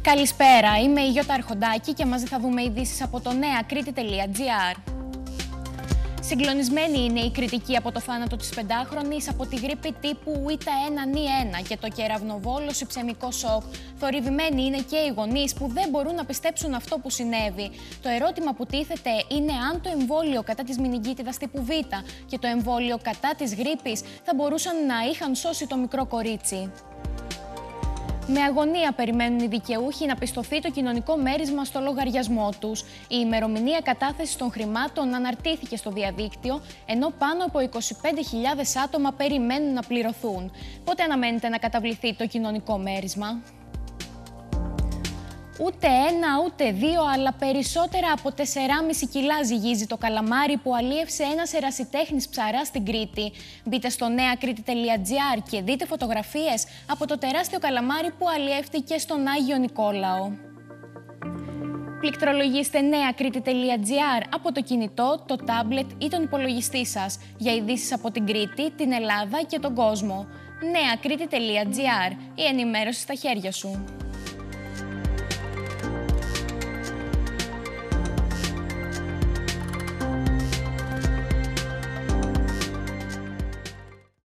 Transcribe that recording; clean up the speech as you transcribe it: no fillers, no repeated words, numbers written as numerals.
Καλησπέρα, είμαι η Γιώτα Αρχοντάκη και μαζί θα δούμε ειδήσεις από το neakriti.gr. Συγκλονισμένη είναι η κριτική από το θάνατο της 5χρονης από τη γρίπη τύπου Β1N1 και το κεραυνοβόλο υψαιμικό σοκ. Θορυβημένοι είναι και οι γονείς που δεν μπορούν να πιστέψουν αυτό που συνέβη. Το ερώτημα που τίθεται είναι αν το εμβόλιο κατά της μηνυγκίτιδας τύπου Β και το εμβόλιο κατά της γρίπης θα μπορούσαν να είχαν σώσει το μικρό κορίτσι. Με αγωνία περιμένουν οι δικαιούχοι να πιστωθεί το κοινωνικό μέρισμα στο λογαριασμό τους. Η ημερομηνία κατάθεσης των χρημάτων αναρτήθηκε στο διαδίκτυο, ενώ πάνω από 25.000 άτομα περιμένουν να πληρωθούν. Πότε αναμένεται να καταβληθεί το κοινωνικό μέρισμα? Ούτε ένα, ούτε δύο, αλλά περισσότερα από 4,5 κιλά ζυγίζει το καλαμάρι που αλίευσε ένας ερασιτέχνης ψαράς στην Κρήτη. Μπείτε στο neakriti.gr και δείτε φωτογραφίες από το τεράστιο καλαμάρι που αλλιεύτηκε στον Άγιο Νικόλαο. Πληκτρολογήστε neakriti.gr από το κινητό, το τάμπλετ ή τον υπολογιστή σας για ειδήσεις από την Κρήτη, την Ελλάδα και τον κόσμο. neakriti.gr, η ενημέρωση στα χέρια σου.